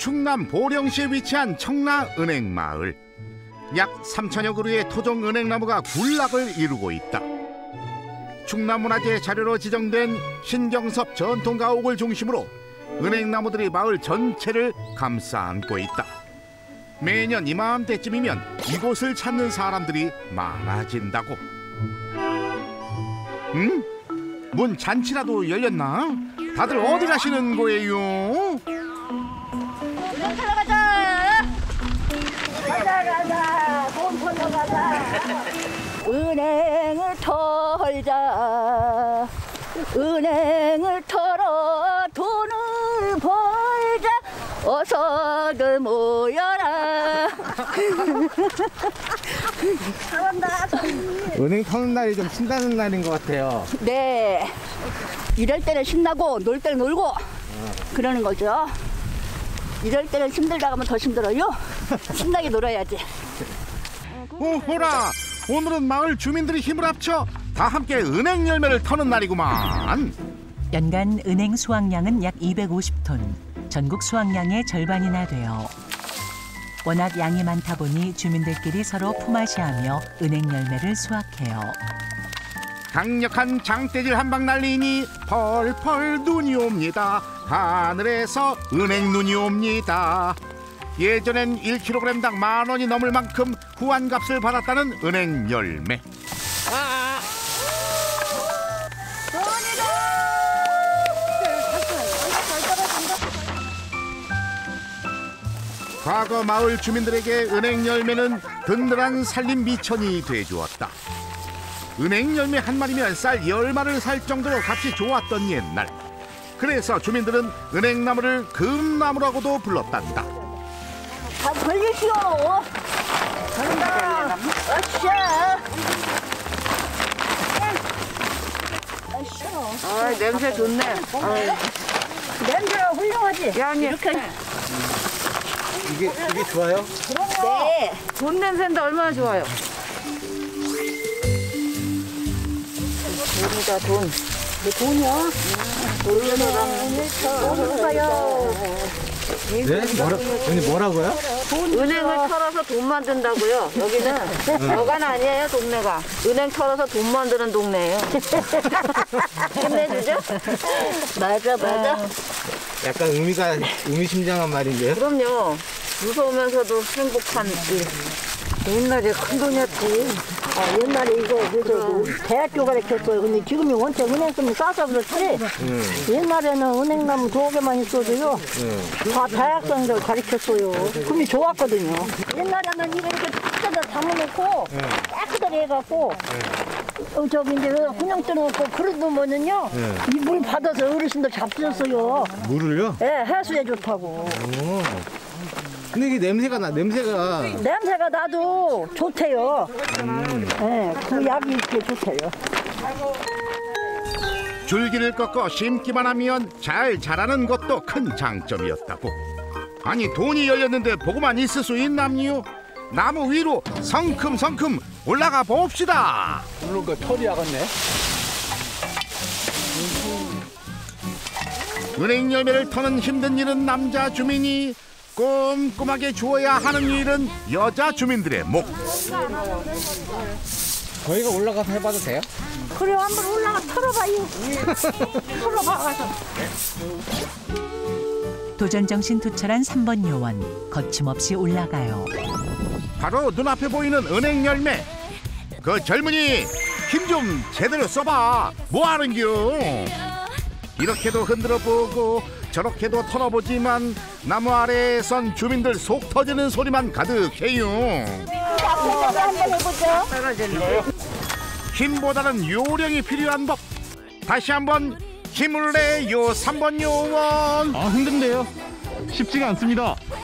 충남 보령시에 위치한 청라은행마을. 약 3천여 그루의 토종 은행나무가 군락을 이루고 있다. 충남문화재 자료로 지정된 신경섭 전통가옥을 중심으로 은행나무들이 마을 전체를 감싸 안고 있다. 매년 이맘때쯤이면 이곳을 찾는 사람들이 많아진다고. 문 잔치라도 열렸나? 다들 어디 가시는 거예요? 은행 털어 가자. 가자. 돈 털어 가자. 은행을 털자. 은행을 털어 돈을 벌자. 어서들 모여라. 잘한다. 은행 터는 날이 좀 신나는 날인 것 같아요. 네. 이럴 때는 신나고 놀 때는 놀고 그러는 거죠. 이럴 때는 힘들다 하면 더 힘들어요. 신나게 놀아야지. 오호라! 오늘은 마을 주민들이 힘을 합쳐 다 함께 은행 열매를 터는 날이구만. 연간 은행 수확량은 약 250톤, 전국 수확량의 절반이나 돼요. 워낙 양이 많다 보니 주민들끼리 서로 품앗이하며 은행 열매를 수확해요. 강력한 장대질 한 방 날리니 펄펄 눈이 옵니다. 하늘에서 은행 눈이 옵니다. 예전엔 1kg당 10,000원이 넘을 만큼 후한값을 받았다는 은행 열매. 과거 마을 주민들에게 은행 열매는 든든한 살림 미천이 돼주었다. 은행 열매 한 마리면 쌀 10마리를 살 정도로 값이 좋았던 옛날. 그래서 주민들은 은행나무를 금나무라고도 불렀단다. 다 걸리시오. 간다. 으쌰. 아, 냄새 좋네. 냄새가 훌륭하지. 야, 언니. 이렇게. 이게 좋아요? 네. 돈 냄새인데 얼마나 좋아요. 돈이다, 돈. 돈이요? 돈을 가요. 네? 뭐라고요? 은행을 털어서 돈 만든다고요. 여기는 여가는 아니에요, 동네가. 은행 털어서 돈 만드는 동네예요. 끝내주죠? 맞아. 약간 의미심장한 말인데요? 그럼요. 무서우면서도 행복한 일. 옛날에 큰 돈이었지. 옛날에 이거 대학교 가르쳤어요. 근데 지금이 원체 은행 쓰면 싸서 그렇지. 옛날에는 은행나무 2개만 있어도요. 다 대학생들 가르쳤어요. 금이 좋았거든요. 옛날에는 이거 이렇게 탁 담아놓고 깨끗하게 해갖고 저기 이제 그냥 떠놓고 그릇 놓으면은요. 이 물 받아서 어르신들 잡수셨어요. 물을요? 예, 해수에 좋다고. 근데 이게 냄새가 나도 좋대요. 예, 그 약이 이렇게 좋대요. 줄기를 꺾어 심기만 하면 잘 자라는 것도 큰 장점이었다고. 아니 돈이 열렸는데 보고만 있을 수 있남요? 나무 위로 성큼성큼 올라가 봅시다. 물론 그 털이 약았네. 은행 열매를 터는 힘든 일은 남자 주민이, 꼼꼼하게 주어야 하는 일은 여자 주민들의 목. 저희가 올라가서 해봐도 돼요? 그래, 한번 올라가 털어봐요. 털어봐가서. 도전정신 투철한 3번 요원, 거침없이 올라가요. 바로 눈앞에 보이는 은행 열매. 그 젊은이 힘 좀 제대로 써봐. 뭐하는겨? 이렇게도 흔들어보고 저렇게도 털어보지만 나무 아래에선 주민들 속 터지는 소리만 가득해요. 한번 해보죠. 힘보다는 요령이 필요한 법. 다시 한번 힘을 내요 3번 요원. 힘든데요. 쉽지가 않습니다.